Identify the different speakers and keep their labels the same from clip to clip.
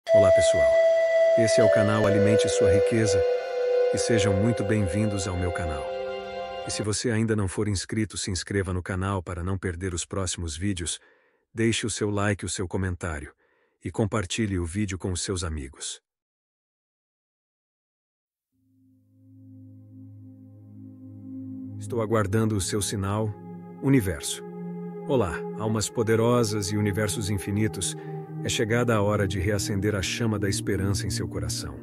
Speaker 1: Olá pessoal, esse é o canal Alimente Sua Riqueza e sejam muito bem-vindos ao meu canal. E se você ainda não for inscrito, se inscreva no canal para não perder os próximos vídeos, deixe o seu like e o seu comentário e compartilhe o vídeo com os seus amigos. Estou aguardando o seu sinal, Universo. Olá, almas poderosas e universos infinitos, é chegada a hora de reacender a chama da esperança em seu coração.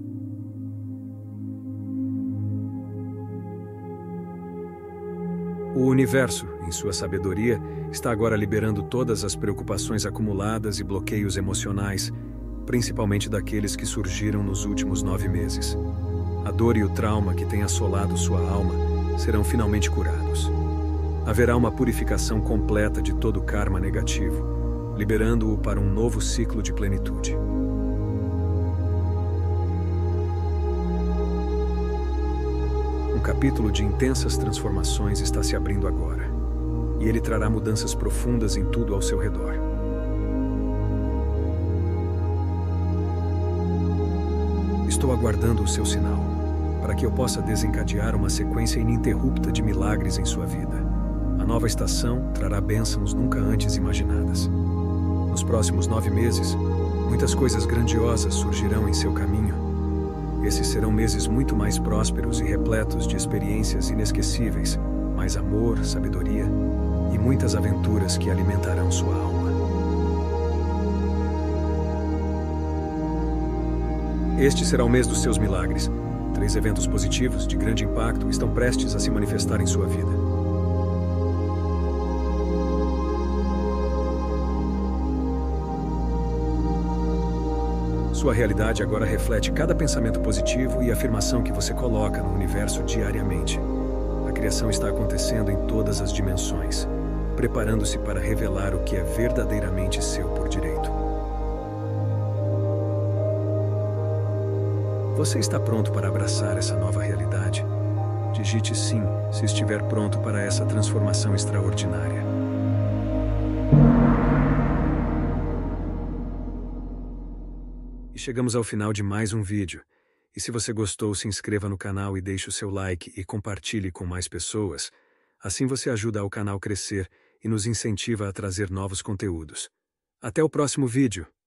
Speaker 1: O universo, em sua sabedoria, está agora liberando todas as preocupações acumuladas e bloqueios emocionais, principalmente daqueles que surgiram nos últimos 9 meses. A dor e o trauma que têm assolado sua alma serão finalmente curados. Haverá uma purificação completa de todo o karma negativo, liberando-o para um novo ciclo de plenitude. Um capítulo de intensas transformações está se abrindo agora, e ele trará mudanças profundas em tudo ao seu redor. Estou aguardando o seu sinal, para que eu possa desencadear uma sequência ininterrupta de milagres em sua vida. A nova estação trará bênçãos nunca antes imaginadas. Nos próximos 9 meses, muitas coisas grandiosas surgirão em seu caminho. Esses serão meses muito mais prósperos e repletos de experiências inesquecíveis, mais amor, sabedoria e muitas aventuras que alimentarão sua alma. Este será o mês dos seus milagres. 3 eventos positivos de grande impacto estão prestes a se manifestar em sua vida. Sua realidade agora reflete cada pensamento positivo e afirmação que você coloca no universo diariamente. A criação está acontecendo em todas as dimensões, preparando-se para revelar o que é verdadeiramente seu por direito. Você está pronto para abraçar essa nova realidade? Digite sim, se estiver pronto para essa transformação extraordinária. E chegamos ao final de mais um vídeo. E se você gostou, se inscreva no canal e deixe o seu like e compartilhe com mais pessoas. Assim você ajuda o canal a crescer e nos incentiva a trazer novos conteúdos. Até o próximo vídeo!